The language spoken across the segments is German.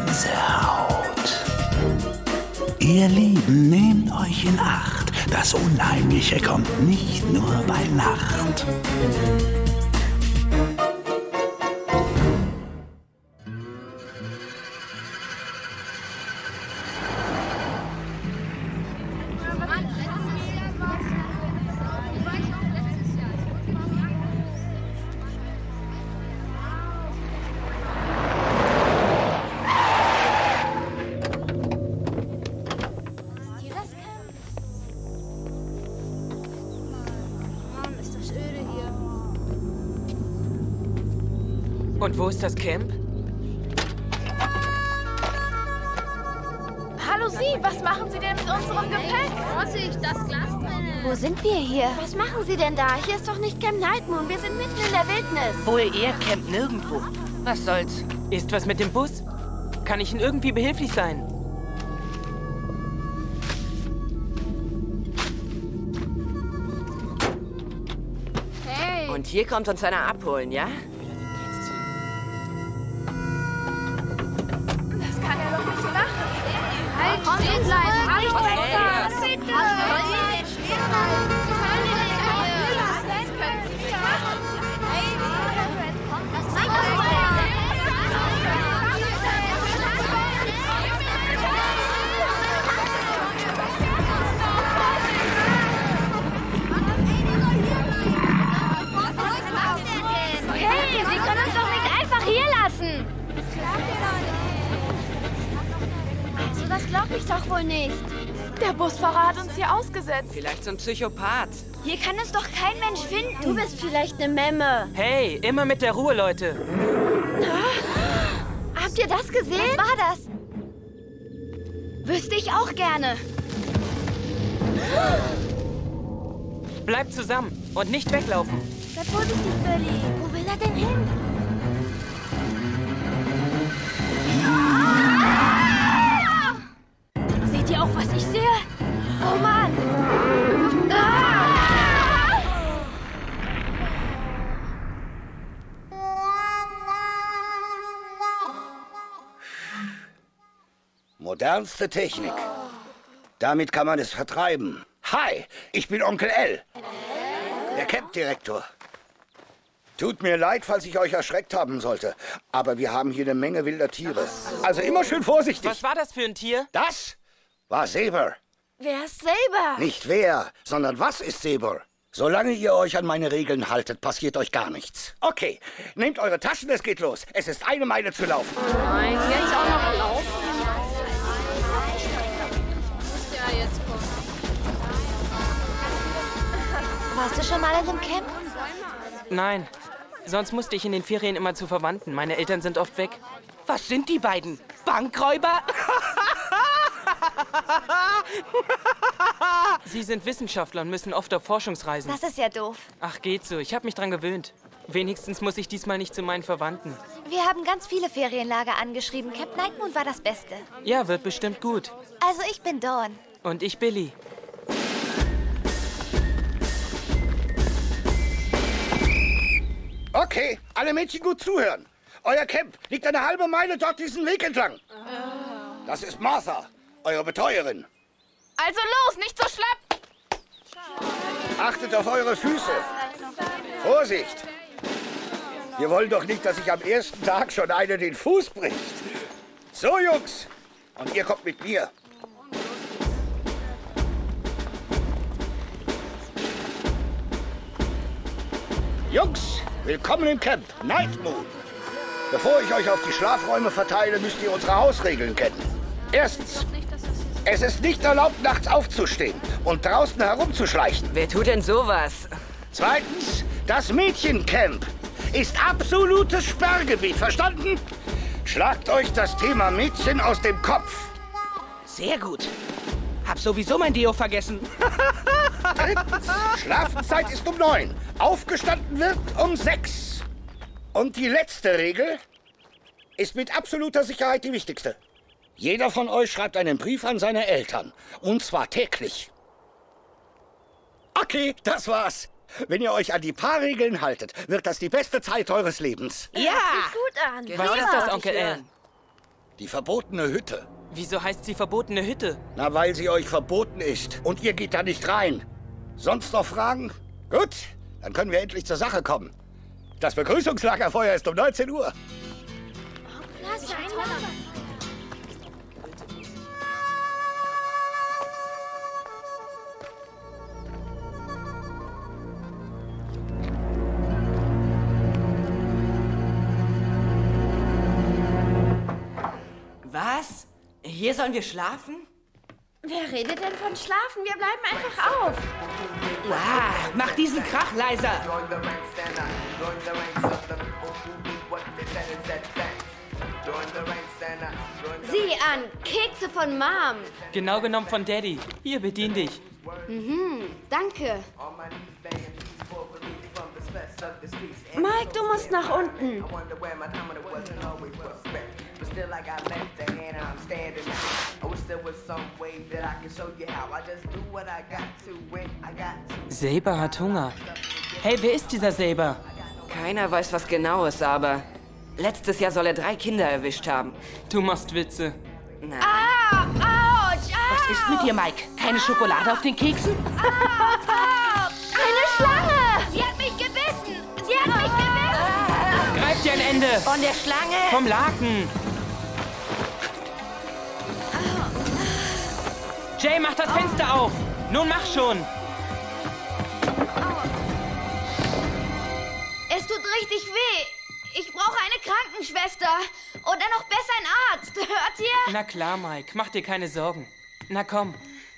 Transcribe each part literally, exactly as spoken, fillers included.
Gänsehaut. Ihr Lieben, nehmt euch in Acht. Das Unheimliche kommt nicht nur bei Nacht. Und wo ist das Camp? Hallo Sie, was machen Sie denn mit unserem Gepäck? Vorsicht, das Glas drinnen. Wo sind wir hier? Was machen Sie denn da? Hier ist doch nicht Camp Nightmoon. Wir sind mitten in der Wildnis. Wohl eher Camp nirgendwo. Was soll's? Ist was mit dem Bus? Kann ich Ihnen irgendwie behilflich sein? Hey. Und hier kommt uns einer abholen, ja? Das kann er doch nicht machen. Halt, stehen bleiben. Halt, was bitte? Hey, Sie können uns doch nicht einfach hier lassen. Also, das glaube ich doch wohl nicht. Der Busfahrer hat uns hier ausgesetzt. Vielleicht so ein Psychopath. Hier kann uns doch kein Mensch finden. Du bist vielleicht eine Memme. Hey, immer mit der Ruhe, Leute. Habt ihr das gesehen? Was war das? Wüsste ich auch gerne. Bleibt zusammen und nicht weglaufen. Sei vorsichtig, Billy. Wo will er denn hin? Seht ihr auch, was ich sehe? Oh Mann! Modernste Technik. Damit kann man es vertreiben. Hi, ich bin Onkel L, der Campdirektor. Tut mir leid, falls ich euch erschreckt haben sollte, aber wir haben hier eine Menge wilder Tiere. Also immer schön vorsichtig. Was war das für ein Tier? Das war Saber. Wer ist Saber? Nicht wer, sondern was ist Saber? Solange ihr euch an meine Regeln haltet, passiert euch gar nichts. Okay, nehmt eure Taschen, es geht los. Es ist eine Meile zu laufen. Nein, jetzt auch noch laufen. Muss ja jetzt kommen. Warst du schon mal in einem Camp? Nein. Sonst musste ich in den Ferien immer zu Verwandten. Meine Eltern sind oft weg. Was sind die beiden? Bankräuber? Sie sind Wissenschaftler und müssen oft auf Forschungsreisen. Das ist ja doof. Ach, geht so. Ich habe mich dran gewöhnt. Wenigstens muss ich diesmal nicht zu meinen Verwandten. Wir haben ganz viele Ferienlager angeschrieben. Camp Nightmoon war das Beste. Ja, wird bestimmt gut. Also ich bin Dawn. Und ich Billy. Okay, alle Mädchen gut zuhören. Euer Camp liegt eine halbe Meile dort diesen Weg entlang. Das ist Martha, eure Betreuerin. Also los, nicht so schlapp! Achtet auf eure Füße. Vorsicht! Wir wollen doch nicht, dass sich am ersten Tag schon einer den Fuß bricht. So, Jungs. Und ihr kommt mit mir. Jungs, willkommen im Camp Nightmoon. Bevor ich euch auf die Schlafräume verteile, müsst ihr unsere Hausregeln kennen. Erstens, es ist nicht erlaubt, nachts aufzustehen und draußen herumzuschleichen. Wer tut denn sowas? Zweitens, das Mädchencamp ist absolutes Sperrgebiet, verstanden? Schlagt euch das Thema Mädchen aus dem Kopf. Sehr gut. Hab sowieso mein Deo vergessen. Drittens, Schlafenszeit ist um neun. Aufgestanden wird um sechs. Und die letzte Regel ist mit absoluter Sicherheit die wichtigste. Jeder von euch schreibt einen Brief an seine Eltern. Und zwar täglich. Okay, das war's. Wenn ihr euch an die paar Regeln haltet, wird das die beste Zeit eures Lebens. Ja! Gut an. Genau Was das ist das, wollte Onkel ich L? hören. Die verbotene Hütte. Wieso heißt sie verbotene Hütte? Na, weil sie euch verboten ist. Und ihr geht da nicht rein. Sonst noch Fragen? Gut, dann können wir endlich zur Sache kommen. Das Begrüßungslagerfeuer ist um neunzehn Uhr. Klasse, Was? Hier sollen wir schlafen? Wer redet denn von Schlafen? Wir bleiben einfach auf. Ah, mach diesen Krach leiser. Sieh an, Kekse von Mom. Genau genommen von Daddy. Hier, bedien dich. Mhm, danke. Mike, du musst nach unten. Saber hat Hunger. Hey, wer ist dieser Saber? Keiner weiß was Genaues, aber letztes Jahr soll er drei Kinder erwischt haben. Du machst Witze. Nein. Ah, ouch, Was ist mit dir, Mike? Keine Schokolade auf den Keksen? Eine Schlange! Sie hat mich gebissen! Sie hat mich gebissen! Greif dir ein Ende! Von der Schlange? Vom Laken! Jay, mach das Fenster auf! Nun mach schon! Es tut richtig weh. Ich brauche eine Krankenschwester. Oder noch besser ein Arzt. Hört ihr? Na klar, Mike. Mach dir keine Sorgen. Na komm.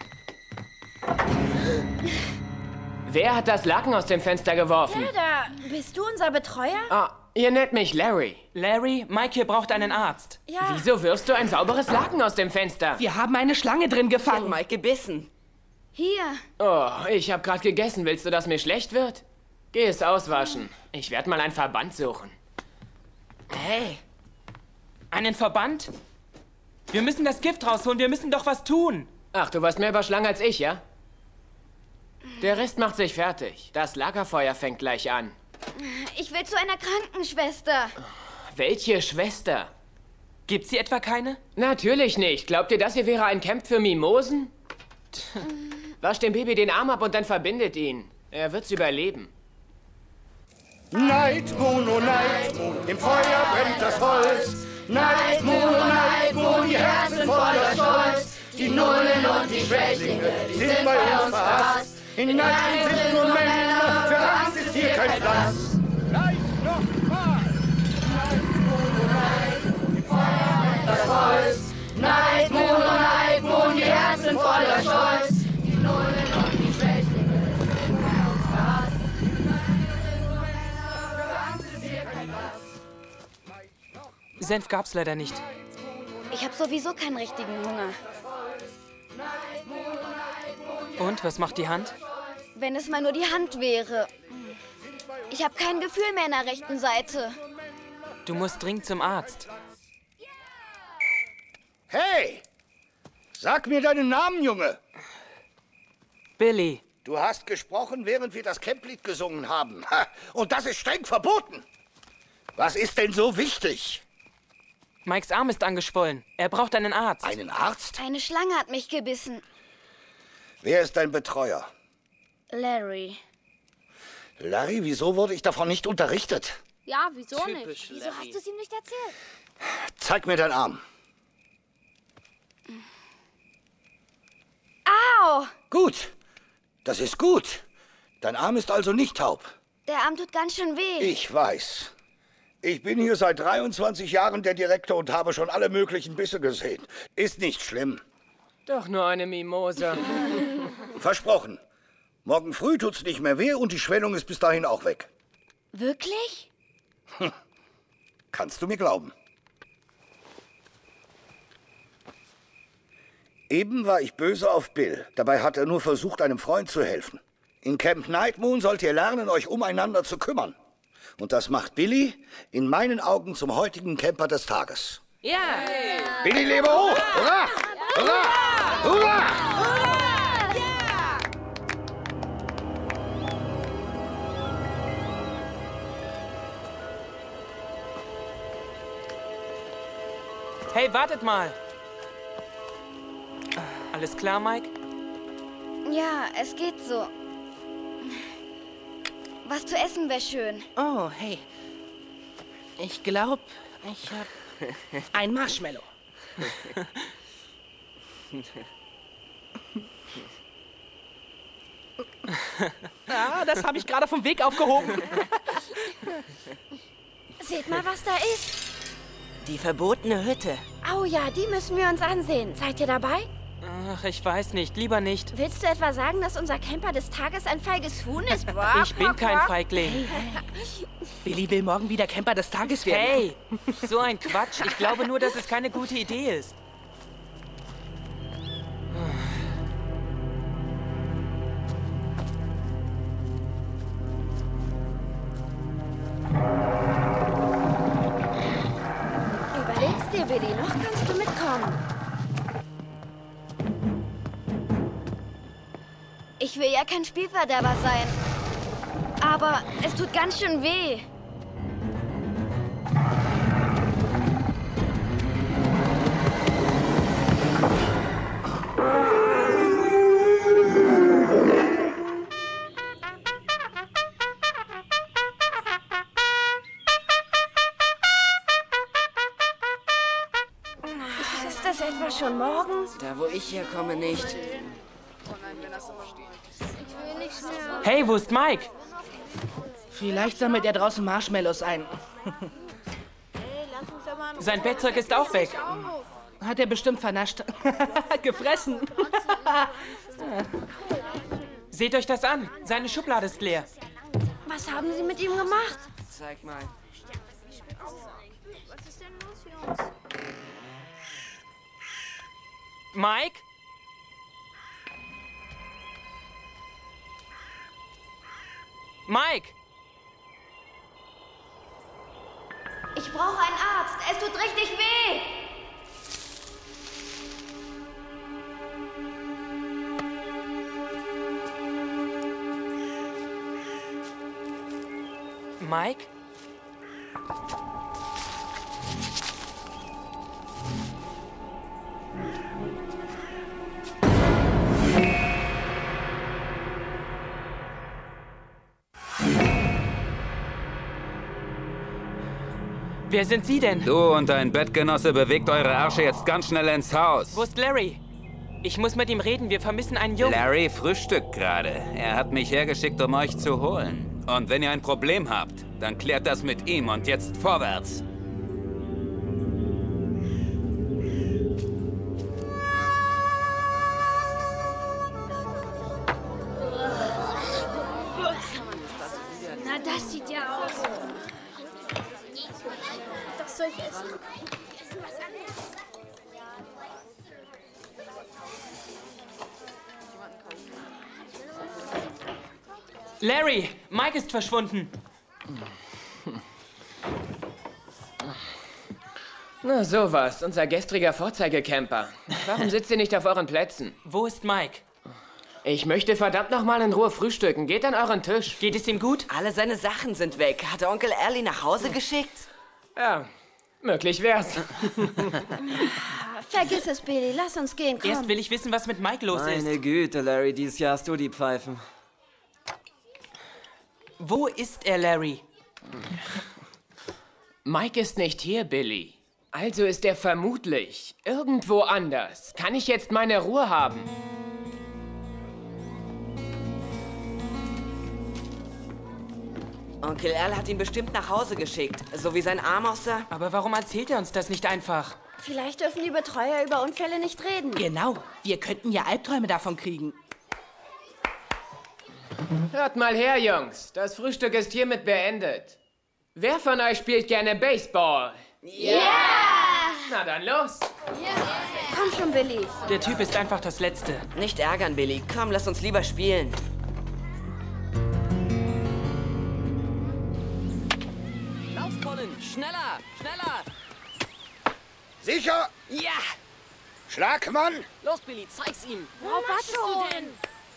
Wer hat das Laken aus dem Fenster geworfen? Da, bist du unser Betreuer? Ah, ihr nennt mich Larry. Larry, Mike hier braucht einen Arzt. Ja. Wieso wirfst du ein sauberes Laken aus dem Fenster? Wir haben eine Schlange drin gefangen. Mike gebissen. Hier. Oh, ich hab grad gegessen. Willst du, dass mir schlecht wird? Geh es auswaschen. Ich werde mal einen Verband suchen. Hey. Einen Verband? Wir müssen das Gift rausholen. Wir müssen doch was tun. Ach, du weißt mehr über Schlangen als ich, ja? Der Rest macht sich fertig. Das Lagerfeuer fängt gleich an. Ich will zu einer Krankenschwester. Welche Schwester? Gibt's hier etwa keine? Natürlich nicht. Glaubt ihr, das hier wäre ein Camp für Mimosen? Wasch dem Baby den Arm ab und dann verbindet ihn. Er wird's überleben. Night Moon, oh Night Moon, im Feuer brennt das Holz. Night Moon, oh Night Moon, die Herzen voller Stolz. Die Nullen und die Schwächlinge, die sind bei uns verhasst. In Night sind nur Männer, für Angst ist hier kein Platz. Gleich nochmal. Night Moon, oh Night Moon, im Feuer brennt das Holz. Night Moon, oh Night Moon, die Herzen voller Stolz. Die Nullen und die Schwächlinge, die sind bei uns verhasst. Senf gab's leider nicht. Ich habe sowieso keinen richtigen Hunger. Und, was macht die Hand? Wenn es mal nur die Hand wäre. Ich habe kein Gefühl mehr in der rechten Seite. Du musst dringend zum Arzt. Hey! Sag mir deinen Namen, Junge. Billy. Du hast gesprochen, während wir das Camplied gesungen haben. Ha, und das ist streng verboten. Was ist denn so wichtig? Mikes Arm ist angeschwollen. Er braucht einen Arzt. Einen Arzt? Eine Schlange hat mich gebissen. Wer ist dein Betreuer? Larry. Larry, wieso wurde ich davon nicht unterrichtet? Ja, wieso Typisch nicht? Wieso hast du es ihm nicht erzählt? Zeig mir deinen Arm. Au! Gut. Das ist gut. Dein Arm ist also nicht taub. Der Arm tut ganz schön weh. Ich weiß. Ich bin hier seit dreiundzwanzig Jahren der Direktor und habe schon alle möglichen Bisse gesehen. Ist nicht schlimm. Doch nur eine Mimosa. Versprochen. Morgen früh tut's nicht mehr weh und die Schwellung ist bis dahin auch weg. Wirklich? Kannst du mir glauben? Eben war ich böse auf Bill. Dabei hat er nur versucht, einem Freund zu helfen. In Camp Night Moon sollt ihr lernen, euch umeinander zu kümmern. Und das macht Billy in meinen Augen zum heutigen Camper des Tages. Ja. Billy, lebe hoch! Hurra! Hurra! Hurra! Hey, wartet mal. Alles klar, Mike? Ja, es geht so. Was zu essen wäre schön. Oh, hey. Ich glaube, ich habe ein Marshmallow. Ja, das habe ich gerade vom Weg aufgehoben. Seht mal, was da ist. Die verbotene Hütte. Oh ja, die müssen wir uns ansehen. Seid ihr dabei? Ach, ich weiß nicht. Lieber nicht. Willst du etwa sagen, dass unser Camper des Tages ein feiges Huhn ist? Boah, Ich bin kein Feigling. Billy will morgen wieder Camper des Tages werden. Hey, so ein Quatsch. Ich glaube nur, dass es keine gute Idee ist. Überleg's dir, Billy. Noch kannst du mitkommen. Ich will ja kein Spielverderber sein. Aber es tut ganz schön weh. Ist das etwa schon morgen? Da, wo ich herkomme, nicht. Hey, wo ist Mike? Vielleicht sammelt er draußen Marshmallows ein. Sein Bettzeug ist auch weg. Hat er bestimmt vernascht. Gefressen. Seht euch das an. Seine Schublade ist leer. Was haben sie mit ihm gemacht? Zeig mal. Mike? Mike! Ich brauche einen Arzt. Es tut richtig weh. Mike? Wer sind Sie denn? Du und dein Bettgenosse bewegt eure Arsche jetzt ganz schnell ins Haus. Wo ist Larry? Ich muss mit ihm reden. Wir vermissen einen Jungen. Larry frühstückt gerade. Er hat mich hergeschickt, um euch zu holen. Und wenn ihr ein Problem habt, dann klärt das mit ihm und jetzt vorwärts. Na, das sieht ja aus. Das soll ich essen. Larry, Mike ist verschwunden. Na sowas, unser gestriger Vorzeigecamper. Warum sitzt ihr nicht auf euren Plätzen? Wo ist Mike? Ich möchte verdammt noch mal in Ruhe frühstücken. Geht an euren Tisch. Geht es ihm gut? Alle seine Sachen sind weg. Hat er Onkel Erli nach Hause geschickt? Ja, möglich wär's. Vergiss es, Billy. Lass uns gehen, komm. Erst will ich wissen, was mit Mike los ist. Meine Güte, Larry, dieses Jahr hast du die Pfeifen. Wo ist er, Larry? Mike ist nicht hier, Billy. Also ist er vermutlich irgendwo anders. Kann ich jetzt meine Ruhe haben? Onkel Erl hat ihn bestimmt nach Hause geschickt. So wie sein Arm aussah. Aber warum erzählt er uns das nicht einfach? Vielleicht dürfen die Betreuer über Unfälle nicht reden. Genau. Wir könnten ja Albträume davon kriegen. Hört mal her, Jungs. Das Frühstück ist hiermit beendet. Wer von euch spielt gerne Baseball? Ja! Yeah! Na dann los. Komm schon, Billy. Der Typ ist einfach das Letzte. Nicht ärgern, Billy. Komm, lass uns lieber spielen. Lauf, Colin! Schneller! Schneller! Sicher? Ja! Schlagmann? Los, Billy, zeig's ihm! Worauf wartest du denn?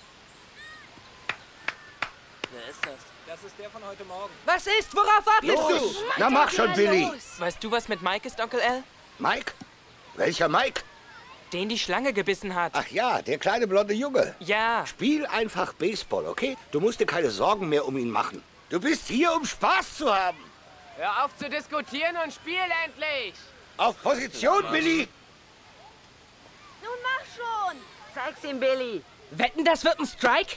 Wer ist das? Das ist der von heute Morgen. Was ist? Worauf wartest Los! Na mach schon, Billy. Weißt du, was mit Mike ist, Onkel Al? Mike? Welcher Mike? Den die Schlange gebissen hat. Ach ja, der kleine blonde Junge. Ja. Spiel einfach Baseball, okay? Du musst dir keine Sorgen mehr um ihn machen. Du bist hier, um Spaß zu haben. Hör auf zu diskutieren und spiel endlich! Auf Position, Billy! Nun mach schon! Zeig's ihm, Billy. Wetten, das wird ein Strike?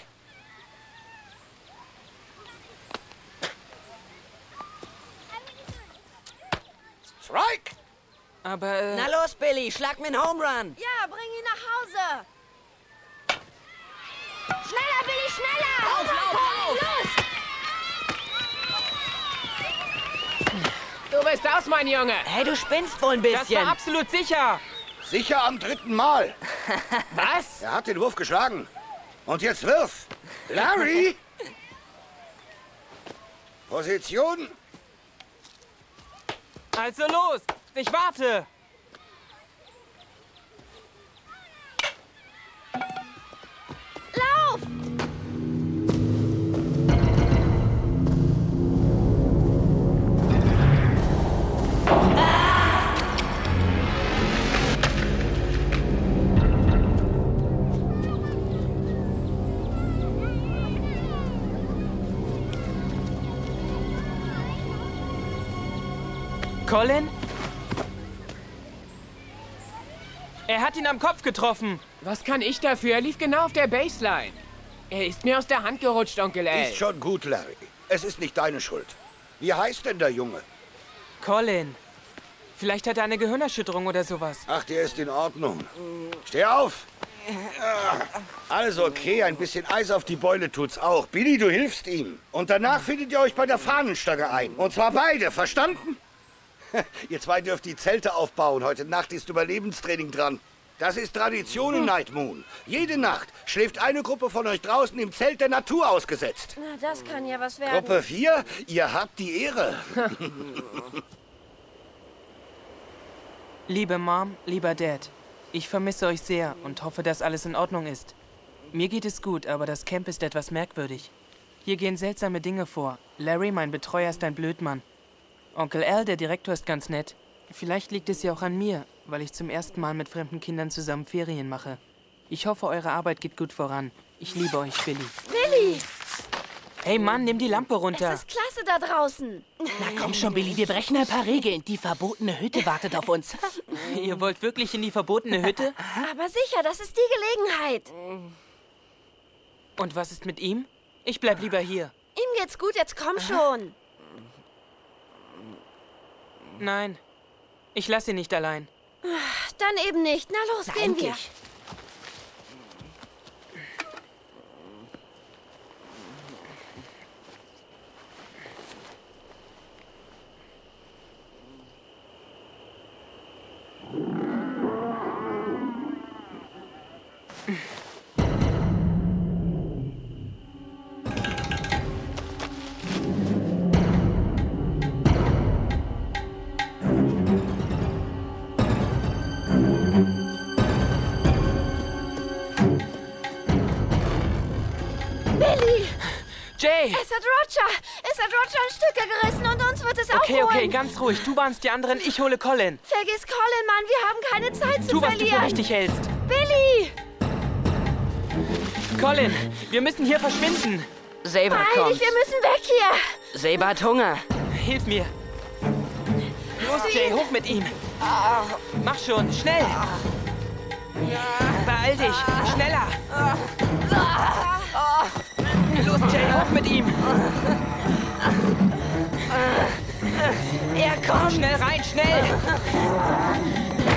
Strike! Aber, äh... Na los, Billy, schlag mir einen Home Run. Ja, bring ihn nach Hause! Schneller, Billy, schneller! Lauf, lauf, lauf! Los! Du bist aus, mein Junge! Hey, du spinnst wohl ein Das war bisschen. absolut sicher. Sicher am dritten Mal. Was? Er hat den Wurf geschlagen. Und jetzt wirf. Larry! Position. Also los, ich warte. Lauf! Colin? Er hat ihn am Kopf getroffen. Was kann ich dafür? Er lief genau auf der Baseline. Er ist mir aus der Hand gerutscht, Onkel Al. Ist schon gut, Larry. Es ist nicht deine Schuld. Wie heißt denn der Junge? Colin. Vielleicht hat er eine Gehirnerschütterung oder sowas. Ach, der ist in Ordnung. Steh auf! Also, okay, ein bisschen Eis auf die Beule tut's auch. Billy, du hilfst ihm. Und danach findet ihr euch bei der Fahnenstange ein. Und zwar beide, verstanden? Ihr zwei dürft die Zelte aufbauen. Heute Nacht ist Überlebenstraining dran. Das ist Tradition in Night Moon. Jede Nacht schläft eine Gruppe von euch draußen im Zelt der Natur ausgesetzt. Na, das kann ja was werden. Gruppe vier, ihr habt die Ehre. Liebe Mom, lieber Dad, ich vermisse euch sehr und hoffe, dass alles in Ordnung ist. Mir geht es gut, aber das Camp ist etwas merkwürdig. Hier gehen seltsame Dinge vor. Larry, mein Betreuer, ist ein Blödmann. Onkel Al, der Direktor, ist ganz nett. Vielleicht liegt es ja auch an mir, weil ich zum ersten Mal mit fremden Kindern zusammen Ferien mache. Ich hoffe, eure Arbeit geht gut voran. Ich liebe euch, Billy. Billy! Hey Mann, nimm die Lampe runter. Es ist klasse da draußen. Na komm schon, Billy, wir brechen ein paar Regeln. Die verbotene Hütte wartet auf uns. Ihr wollt wirklich in die verbotene Hütte? Aber sicher, das ist die Gelegenheit. Und was ist mit ihm? Ich bleib lieber hier. Ihm geht's gut, jetzt komm schon. Nein, ich lasse ihn nicht allein. Dann eben nicht. Na los, Na, gehen wir. endlich. Jay! Es hat Roger! Es hat Roger in Stücke gerissen und uns wird es Okay, aufholen. okay, ganz ruhig. Du warnst die anderen, ich hole Colin. Vergiss Colin, Mann. Wir haben keine Zeit zu Tu, was du verlieren. für richtig hältst. Billy! Colin, wir müssen hier verschwinden. Saber Eilig, kommt. wir müssen weg hier. Saber hat Hunger. Hilf mir. Los, Jay, hoch mit ihm. Mach schon, schnell. Beeil dich, schneller. Los, Jay, hoch mit ihm. Er kommt. Schnell rein, schnell.